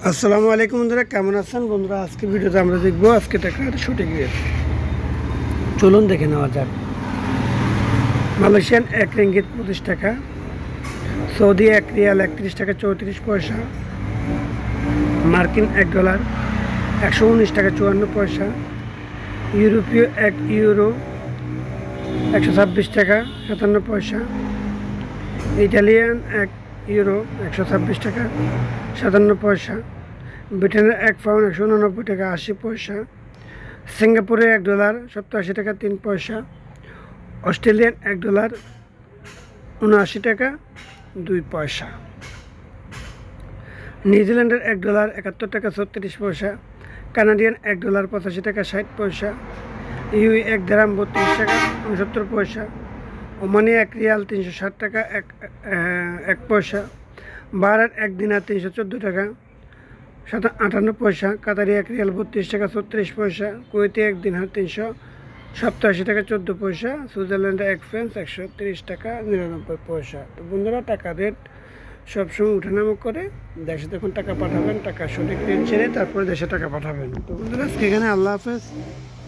আসসালামু আলাইকুম বন্ধুরা, কেমন আছেন বন্ধুরা? আজকে ভিডিওতে আমরা দেখবো আজকে টাকার সঠিক রেট। চলুন দেখে নেওয়া যাক। মালয়েশিয়ান 1 রিঙ্গিত 25 টাকা, সৌদি 1 রিয়াল 31 টাকা 34 পয়সা, মার্কিন $1 119 টাকা 54 পয়সা, ইউরোপীয় 1 ইউরো 126 টাকা 57 পয়সা, ইটালিয়ান 1 ইউরো 126 টাকা 57 পয়সা, ব্রিটেনের 1 পাউন্ড 189 টাকা 80 পয়সা, সিঙ্গাপুরে $1 87 টাকা 3 পয়সা, অস্ট্রেলিয়ান $1 79 টাকা 2 পয়সা, নিউজিল্যান্ডের $1 71 টাকা 36 পয়সা, কানাডিয়ান $1 85 টাকা 60 পয়সা, ইউএই 1 দিরহাম 32 টাকা 69 পয়সা, ওমানি 1 রিয়াল 360 টাকা 1 পয়সা, বাহারান 1 দিনার 314 টাকা 58 পয়সা, কাতারি 1 রিয়াল 32 টাকা 36 পয়সা, কুয়েতি 1 দিনার 387 টাকা 14 পয়সা, সুইজারল্যান্ডে 1 ফ্রান্স 130 টাকা 99 পয়সা। তো বন্ধুরা, টাকা রেট সবসময় উঠানামা করে দেশে যখন টাকা পাঠাবেন, টাকা সঠিক রেট ছেড়ে তারপরে দেশে টাকা পাঠাবেন। তো বন্ধুরা, আজকে এখানে আল্লাহ হাফেজ।